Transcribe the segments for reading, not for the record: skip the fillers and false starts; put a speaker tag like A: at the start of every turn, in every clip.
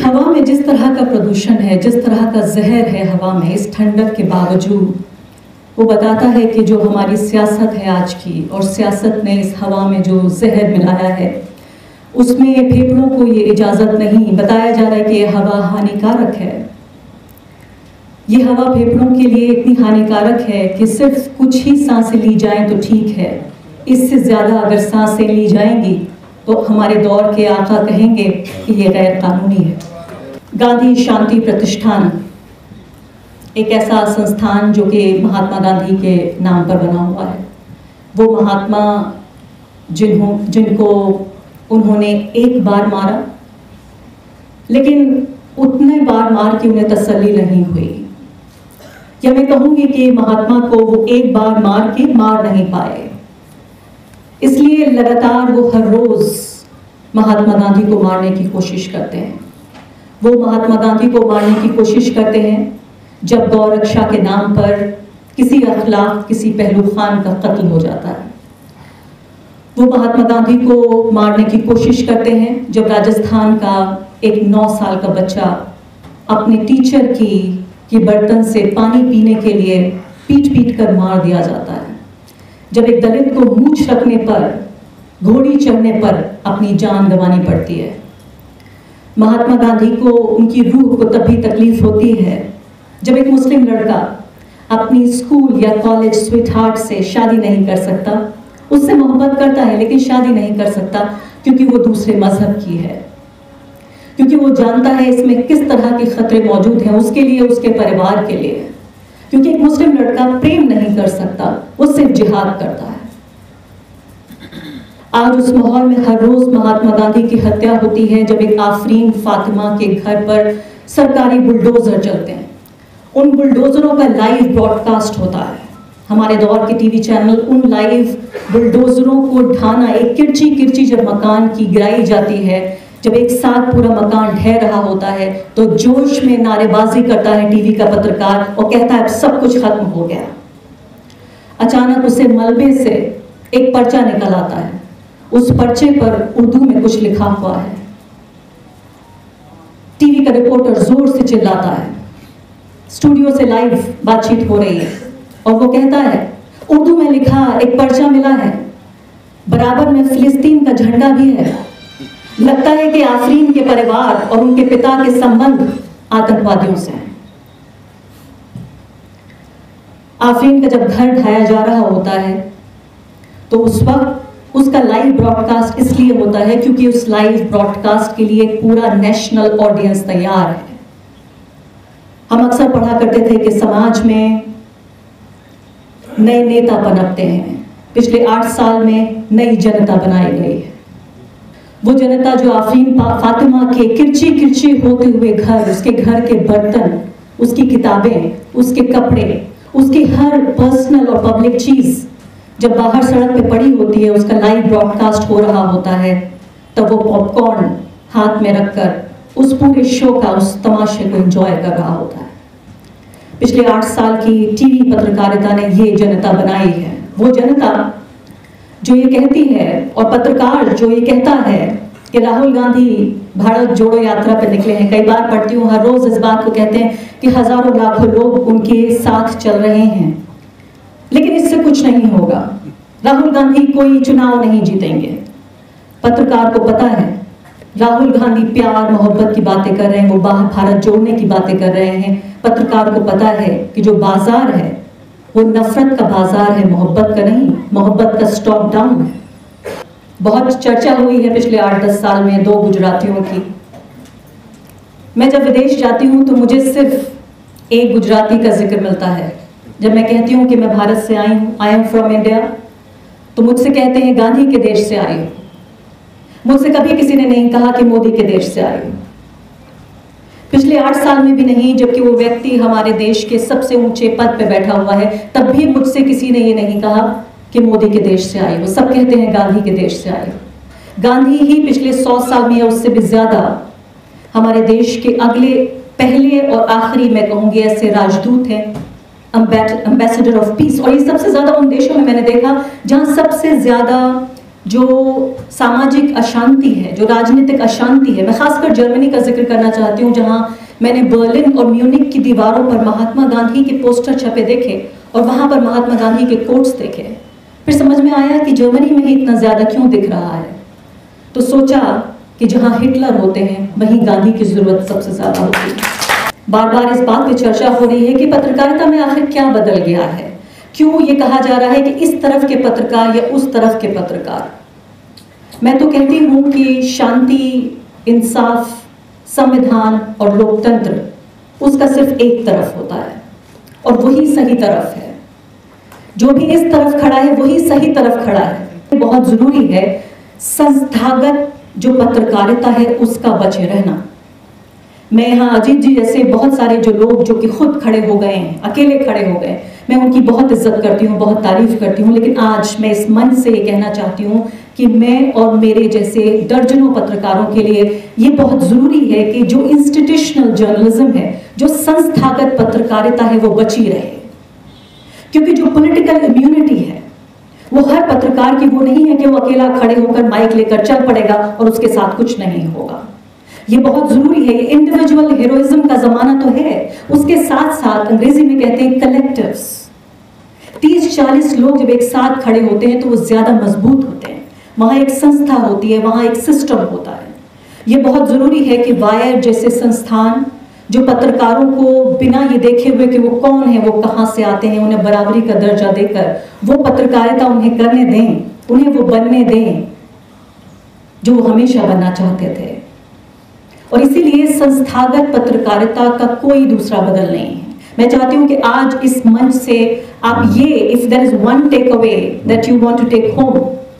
A: हवा में जिस तरह का प्रदूषण है, जिस तरह का जहर है हवा में, इस ठंडक के बावजूद वो बताता है कि जो हमारी सियासत है आज की, और सियासत ने इस हवा में जो जहर मिलाया है उसमें फेफड़ों को ये इजाज़त नहीं। बताया जा रहा है कि ये हवा हानिकारक है। ये हवा फेफड़ों के लिए इतनी हानिकारक है कि सिर्फ कुछ ही सांसें ली जाएं तो ठीक है, इससे ज़्यादा अगर सांसें ली जाएंगी तो हमारे दौर के आका कहेंगे कि ये गैर कानूनी है। गांधी शांति प्रतिष्ठान एक ऐसा संस्थान जो कि महात्मा गांधी के नाम पर बना हुआ है। वो महात्मा जिनको उन्होंने एक बार मारा, लेकिन उतने बार मार के उन्हें तसल्ली नहीं हुई। या मैं कहूँगी कि महात्मा को वो एक बार मार के मार नहीं पाए, इसलिए लगातार वो हर रोज़ महात्मा गांधी को मारने की कोशिश करते हैं। वो महात्मा गांधी को मारने की कोशिश करते हैं जब गौ रक्षा के नाम पर किसी अखलाक, किसी पहलू खान का कत्ल हो जाता है। वो महात्मा गांधी को मारने की कोशिश करते हैं जब राजस्थान का एक 9 साल का बच्चा अपने टीचर की बर्तन से पानी पीने के लिए पीट पीट कर मार दिया जाता है। जब एक दलित को मूंछ रखने पर, घोड़ी चढ़ने पर अपनी जान गंवानी पड़ती है। महात्मा गांधी को उनकी रूह को तभी तकलीफ होती है जब एक मुस्लिम लड़का अपनी स्कूल या कॉलेज स्वीटहार्ट से शादी नहीं कर सकता। उससे मोहब्बत करता है लेकिन शादी नहीं कर सकता क्योंकि वो दूसरे मजहब की है, क्योंकि वो जानता है इसमें किस तरह के खतरे मौजूद हैं उसके लिए, उसके परिवार के लिए। क्योंकि एक मुस्लिम लड़का प्रेम नहीं कर सकता, वो सिर्फ जिहाद करता है। आज उस माहौल में हर रोज महात्मा गांधी की हत्या होती है जब एक आफरीन फातिमा के घर पर सरकारी बुलडोजर चलते हैं। उन बुलडोजरों का लाइव ब्रॉडकास्ट होता है। हमारे दौर के टीवी चैनल उन लाइव बुलडोजरों को ढाना, एक किरची किरची जब मकान की गिराई जाती है, जब एक साथ पूरा मकान ढह रहा होता है, तो जोश में नारेबाजी करता है टीवी का पत्रकार और कहता है अब सब कुछ खत्म हो गया। अचानक उसे मलबे से एक पर्चा निकल आता है। उस पर्चे पर उर्दू में कुछ लिखा हुआ है। टीवी का रिपोर्टर जोर से चिल्लाता है। स्टूडियो से लाइव बातचीत हो रही है और वो कहता है उर्दू में लिखा एक पर्चा मिला है, बराबर में फिलिस्तीन का झंडा भी है। लगता है कि आफरीन के परिवार और उनके पिता के संबंध आतंकवादियों से हैं। आफरीन का जब घर ढाया जा रहा होता है तो उस वक्त उसका लाइव ब्रॉडकास्ट इसलिए होता है क्योंकि उस लाइव ब्रॉडकास्ट के लिए एक पूरा नेशनल ऑडियंस तैयार है। हम अक्सर पढ़ा करते थे कि समाज में नए नेता पनपते हैं। पिछले 8 साल में नई जनता बनाई गई है। वो जनता जो आफरीन फातिमा के किरची किरची होते हुए घर, उसके घर के बर्तन, उसकी किताबें, उसके कपड़े, उसकी हर पर्सनल और पब्लिक चीज जब बाहर सड़क पे पड़ी होती है, उसका लाइव ब्रॉडकास्ट हो रहा होता है, तब वो पॉपकॉर्न हाथ में रखकर उस पूरे शो का, उस तमाशे को एंजॉय कर रहा होता है। पिछले 8 साल की टीवी पत्रकारिता ने ये जनता बनाई है। वो जनता जो ये कहती है और पत्रकार जो ये कहता है कि राहुल गांधी भारत जोड़ो यात्रा पर निकले हैं। कई बार पढ़ती हूँ, हर रोज इस बात को कहते हैं कि हजारों लाखों लोग उनके साथ चल रहे हैं, लेकिन इससे कुछ नहीं होगा। राहुल गांधी कोई चुनाव नहीं जीतेंगे। पत्रकार को पता है राहुल गांधी प्यार मोहब्बत की बातें कर रहे हैं, वो भारत जोड़ने की बातें कर रहे हैं। पत्रकार को पता है कि जो बाजार है वो नफरत का बाजार है, मोहब्बत का नहीं। मोहब्बत का स्टॉक डाउन है। बहुत चर्चा हुई है पिछले 8-10 साल में 2 गुजरातियों की। मैं जब विदेश जाती हूँ तो मुझे सिर्फ एक गुजराती का जिक्र मिलता है। जब मैं कहती हूँ कि मैं भारत से आई हूँ, आई एम फ्रॉम इंडिया, तो मुझसे कहते हैं गांधी के देश से आई हूँ। मुझसे कभी किसी ने नहीं कहा कि मोदी के देश से आई हूँ। पिछले 8 साल में भी नहीं, जबकि वो व्यक्ति हमारे देश के सबसे ऊंचे पद पे बैठा हुआ है, तब भी मुझसे किसी ने ये नहीं कहा कि मोदी के देश से आई। वो सब कहते हैं गांधी के देश से आई। गांधी ही पिछले 100 साल में या उससे भी ज्यादा हमारे देश के अगले, पहले और आखिरी, मैं कहूँगी, ऐसे राजदूत हैं, एम्बेसडर ऑफ पीस। और ये सबसे ज्यादा उन देशों में मैंने देखा जहाँ सबसे ज्यादा जो सामाजिक अशांति है, जो राजनीतिक अशांति है, मैं खासकर जर्मनी का जिक्र करना चाहती हूँ, जहाँ मैंने बर्लिन और म्यूनिक की दीवारों पर महात्मा गांधी के पोस्टर छपे देखे और वहाँ पर महात्मा गांधी के कोट्स देखे। फिर समझ में आया कि जर्मनी में ही इतना ज़्यादा क्यों दिख रहा है। तो सोचा कि जहाँ हिटलर होते हैं वहीं गांधी की ज़रूरत सबसे ज़्यादा होती है। बार बार इस बात पे चर्चा हो रही है कि पत्रकारिता में आखिर क्या बदल गया है, क्यों ये कहा जा रहा है कि इस तरफ के पत्रकार या उस तरफ के पत्रकार। मैं तो कहती हूँ कि शांति, इंसाफ, संविधान और लोकतंत्र उसका सिर्फ एक तरफ होता है और वही सही तरफ है। जो भी इस तरफ खड़ा है वही सही तरफ खड़ा है। बहुत जरूरी है संस्थागत जो पत्रकारिता है उसका बचे रहना। मैं यहाँ अजीत जी जैसे बहुत सारे जो लोग जो कि खुद खड़े हो गए हैं, अकेले खड़े हो गए, मैं उनकी बहुत इज्जत करती हूँ, बहुत तारीफ करती हूँ, लेकिन आज मैं इस मंच से ये कहना चाहती हूँ कि मैं और मेरे जैसे दर्जनों पत्रकारों के लिए ये बहुत ज़रूरी है कि जो इंस्टीट्यूशनल जर्नलिज्म है, जो संस्थागत पत्रकारिता है, वो बची रहे। क्योंकि जो पॉलिटिकल इम्यूनिटी है वो हर पत्रकार की वो नहीं है कि वो अकेला खड़े होकर माइक लेकर चल पड़ेगा और उसके साथ कुछ नहीं होगा। ये बहुत जरूरी है। ये इंडिविजुअल हीरोइज्म का जमाना तो है, उसके साथ साथ अंग्रेजी में कहते हैं कलेक्टिव्स। 30-40 लोग जब एक साथ खड़े होते हैं तो वो ज्यादा मजबूत होते हैं। वहां एक संस्था होती है, वहां एक सिस्टम होता है। ये बहुत जरूरी है कि वायर जैसे संस्थान जो पत्रकारों को बिना ये देखे हुए कि वो कौन है, वो कहाँ से आते हैं, उन्हें बराबरी का दर्जा देकर वो पत्रकारिता उन्हें करने दें, उन्हें वो बनने दें जो वो हमेशा बनना चाहते थे। और इसीलिए संस्थागत पत्रकारिता का कोई दूसरा बदल नहीं है। मैं चाहती हूँ कि आज इस मंच से आप ये, if there is one takeaway that you want to take home,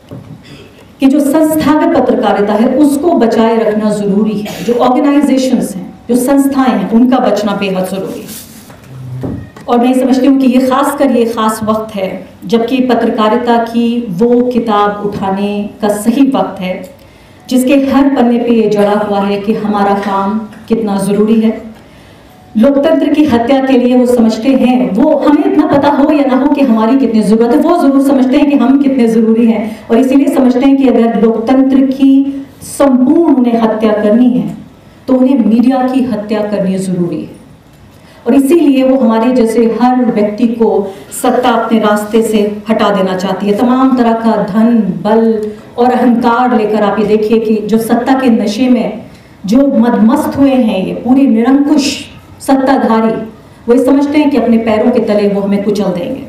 A: कि जो संस्थागत पत्रकारिता है उसको बचाए रखना जरूरी है। जो ऑर्गेनाइजेशंस हैं, जो संस्थाएं हैं, उनका बचना बेहद जरूरी है। और मैं समझती हूँ कि ये खास वक्त है जबकि पत्रकारिता की वो किताब उठाने का सही वक्त है जिसके हर पन्ने पे ये जड़ा हुआ है कि हमारा काम कितना जरूरी है। लोकतंत्र की हत्या के लिए वो समझते हैं, वो हमें इतना पता हो या ना हो कि हमारी कितनी जरूरत है, वो जरूर समझते हैं कि हम कितने जरूरी हैं। और इसीलिए समझते हैं कि अगर लोकतंत्र की संपूर्ण उन्हें हत्या करनी है तो उन्हें मीडिया की हत्या करनी जरूरी है। और इसीलिए वो हमारे जैसे हर व्यक्ति को सत्ता अपने रास्ते से हटा देना चाहती है। तमाम तरह का धन, बल और अहंकार लेकर आप ये देखिए कि जो सत्ता के नशे में जो मदमस्त हुए हैं, ये पूरे निरंकुश सत्ताधारी, वो ये समझते हैं कि अपने पैरों के तले वो हमें कुचल देंगे।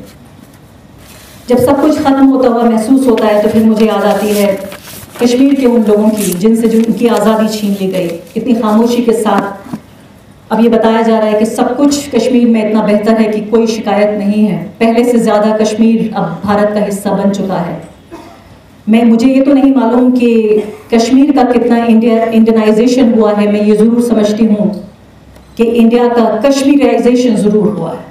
A: जब सब कुछ खत्म होता हुआ महसूस होता है तो फिर मुझे याद आती है कश्मीर के उन लोगों की जिनसे जो उनकी आज़ादी छीन ली गई। इतनी खामोशी के साथ अब ये बताया जा रहा है कि सब कुछ कश्मीर में इतना बेहतर है कि कोई शिकायत नहीं है। पहले से ज़्यादा कश्मीर अब भारत का हिस्सा बन चुका है। मुझे ये तो नहीं मालूम कि कश्मीर का कितना इंडियनाइजेशन हुआ है। मैं ये ज़रूर समझती हूँ कि इंडिया का कश्मीराइजेशन ज़रूर हुआ है।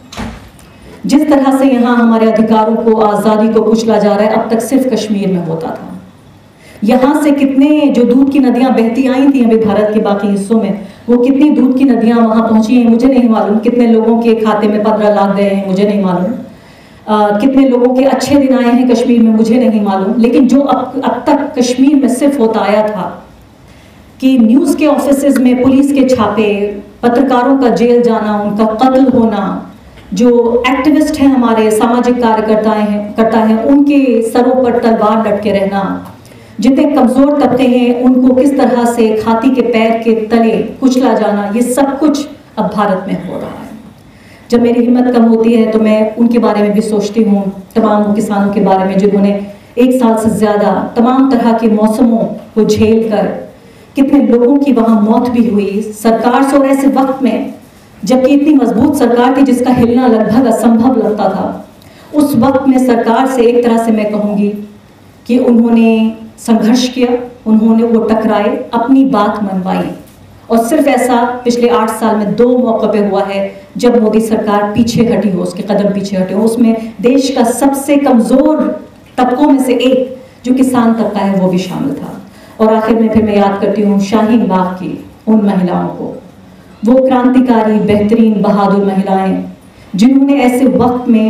A: जिस तरह से यहाँ हमारे अधिकारों को, आज़ादी को कुचला जा रहा है, अब तक सिर्फ कश्मीर में होता था। यहाँ से कितने जो दूध की नदियाँ बहती आई थी अभी भारत के बाकी हिस्सों में, वो कितनी दूध की नदियाँ वहाँ पहुँची हैं मुझे नहीं मालूम। कितने लोगों के खाते में 15 लाख गए हैं मुझे नहीं मालूम। कितने लोगों के अच्छे दिन आए हैं कश्मीर में मुझे नहीं मालूम। लेकिन जो अब तक कश्मीर में सिर्फ होता आया था कि न्यूज़ के ऑफिसेज में पुलिस के छापे, पत्रकारों का जेल जाना, उनका कत्ल होना, जो एक्टिविस्ट हैं हमारे, सामाजिक कार्यकर्ता हैं, उनके सरों पर तलवार लटके रहना, जितने कमज़ोर तबके हैं उनको किस तरह से खाती के पैर के तले कुचला जाना, ये सब कुछ अब भारत में हो रहा है। जब मेरी हिम्मत कम होती है तो मैं उनके बारे में भी सोचती हूँ, तमाम किसानों के बारे में जिन्होंने 1 साल से ज़्यादा तमाम तरह के मौसमों को झेल कर, कितने लोगों की वहाँ मौत भी हुई सरकार से। और ऐसे वक्त में जबकि इतनी मजबूत सरकार थी जिसका हिलना लगभग असंभव लगता था, उस वक्त में सरकार से एक तरह से मैं कहूँगी कि उन्होंने संघर्ष किया, उन्होंने वो टकराए, अपनी बात मनवाई। और सिर्फ ऐसा पिछले 8 साल में 2 मौक़ों पे हुआ है जब मोदी सरकार पीछे हटी हो, उसके कदम पीछे हटे हो। उसमें देश का सबसे कमज़ोर तबकों में से एक जो किसान तबका है वो भी शामिल था। और आखिर में फिर मैं याद करती हूँ शाहीन बाग की उन महिलाओं को, वो क्रांतिकारी, बेहतरीन, बहादुर महिलाएं जिन्होंने ऐसे वक्त में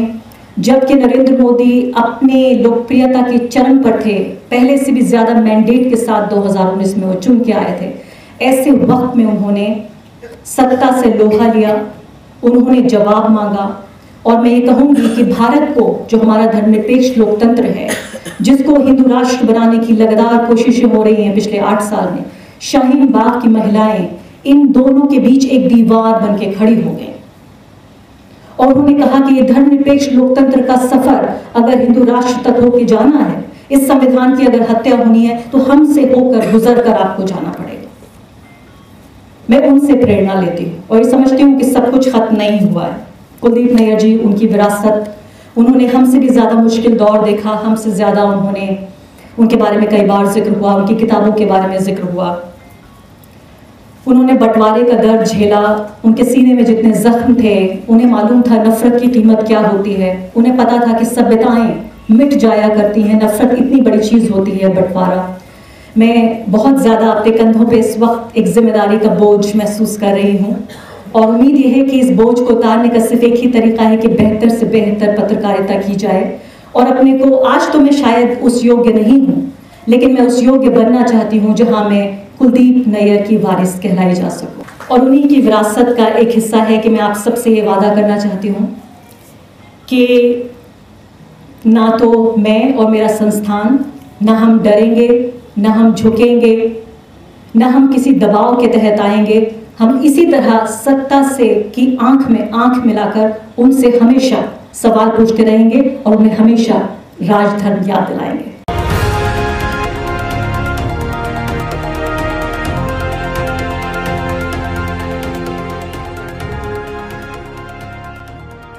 A: जबकि नरेंद्र मोदी अपने लोकप्रियता के चरम पर थे, पहले से भी ज़्यादा मैंडेट के साथ 2019 में वो चुन के आए थे। ऐसे वक्त में उन्होंने सत्ता से लोहा लिया, उन्होंने जवाब मांगा। और मैं ये कहूँगी कि भारत को, जो हमारा धर्मनिरपेक्ष लोकतंत्र है, जिसको हिंदू राष्ट्र बनाने की लगातार कोशिशें हो रही हैं पिछले 8 साल में, शाहीन बाग की महिलाएं इन दोनों के बीच एक दीवार बन के खड़ी हो गई और उन्होंने कहा कि ये धर्मनिरपेक्ष लोकतंत्र का सफर अगर हिंदू राष्ट्र तक होकर जाना है, इस संविधान की अगर हत्या होनी है, तो हमसे होकर गुजर कर आपको जाना पड़ेगा। मैं उनसे प्रेरणा लेती हूँ और ये समझती हूँ कि सब कुछ खत्म नहीं हुआ है। कुलदीप नैयर जी, उनकी विरासत, उन्होंने हमसे भी ज़्यादा मुश्किल दौर देखा, हमसे ज़्यादा उनके बारे में कई बार जिक्र हुआ, उनकी किताबों के बारे में जिक्र हुआ। उन्होंने बंटवारे का दर्द झेला, उनके सीने में जितने जख्म थे, उन्हें मालूम था नफरत की कीमत क्या होती है। उन्हें पता था कि सभ्यताएं मिट जाया करती हैं, नफरत इतनी बड़ी चीज़ होती है, बंटवारा। मैं बहुत ज़्यादा अपने कंधों पे इस वक्त एक जिम्मेदारी का बोझ महसूस कर रही हूँ और उम्मीद यह है कि इस बोझ को उतारने का सिर्फ एक ही तरीका है कि बेहतर से बेहतर पत्रकारिता की जाए। और अपने को, आज तो मैं शायद उस योग्य नहीं हूँ, लेकिन मैं उस योग्य बनना चाहती हूँ जहाँ मैं कुलदीप नैयर की वारिस कहलाई जा सकूँ। और उन्हीं की विरासत का एक हिस्सा है कि मैं आप सबसे ये वादा करना चाहती हूँ कि ना तो मैं और मेरा संस्थान, ना हम डरेंगे, ना हम झुकेंगे, ना हम किसी दबाव के तहत आएंगे। हम इसी तरह सत्ता से की आंख में आंख मिलाकर उनसे हमेशा सवाल पूछते रहेंगे और उन्हें हमेशा राजधर्म याद दिलाएंगे।